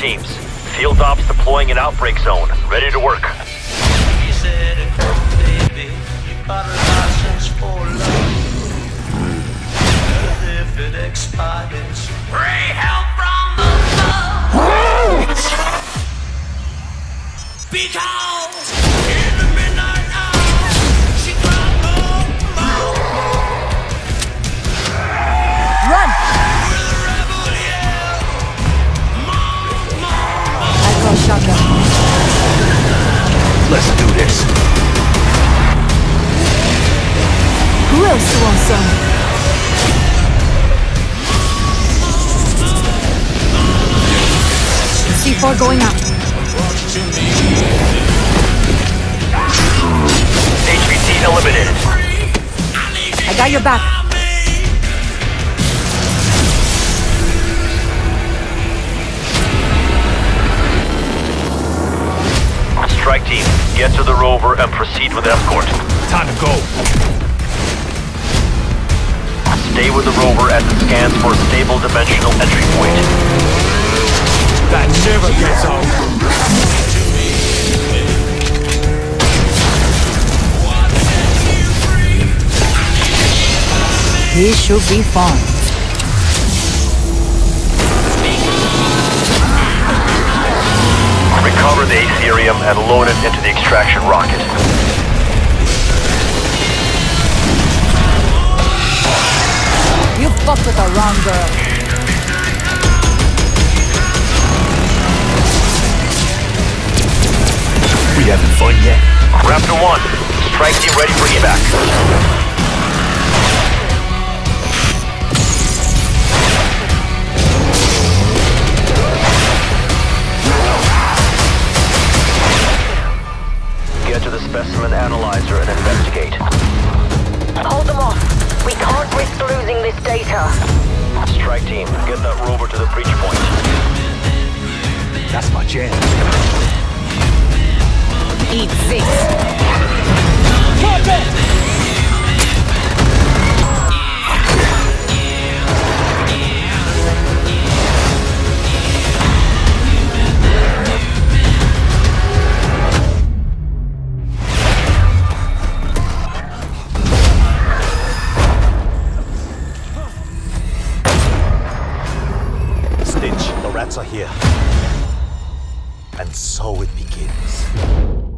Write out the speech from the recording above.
teams. Field ops deploying an outbreak zone. Ready to work. Because in the midnight hour, she cried, "Mom, Run! with a rebel yell, Mom, I call shotgun. Let's do this. Who else wants some? C4 going up. HVT eliminated. I got your back. Strike team, get to the rover and proceed with escort. Time to go. Stay with the rover as it scans for a stable dimensional entry point. That never gets old. This should be fun. Recover the Aetherium and load it into the extraction rocket. You fucked with the wrong girl. We having fun yet? Raptor 1, strike team ready for evac. Get to the specimen analyzer and investigate. Hold them off. We can't risk losing this data. Strike team, get that rover to the breach point. That's my chance. Eat this. The rats are here. And so it begins.